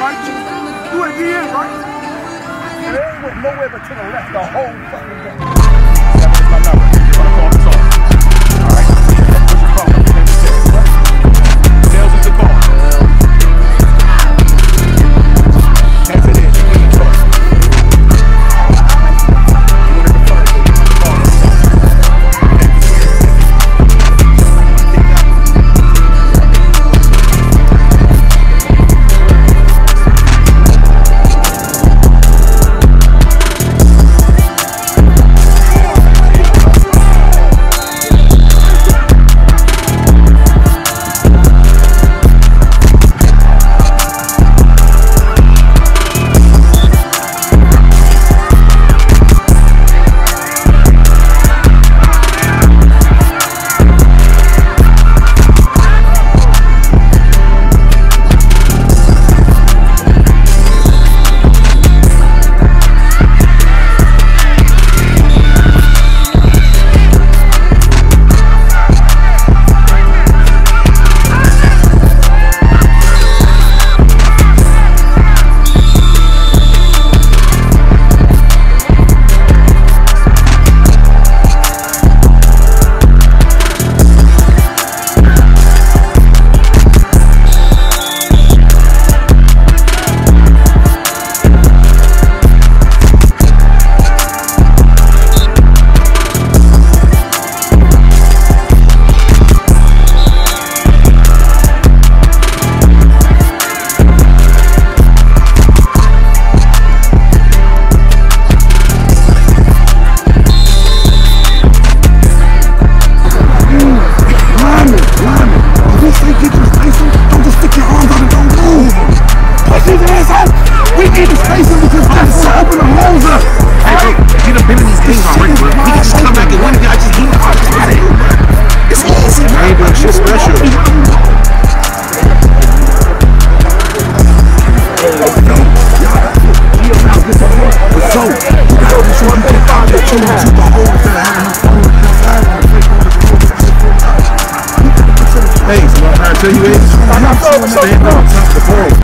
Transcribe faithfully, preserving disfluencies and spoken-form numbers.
right? Do it again, right? And it ain't went nowhere but to the left the whole fucking game. Seven is my number. You're gonna call this off. Alright? What's your phone number? Name is Tails. Tails is the call. That's it is. You win the choice. You win the first. Call this off. Hey, so I'm trying to tell you is, stand on top of the ball.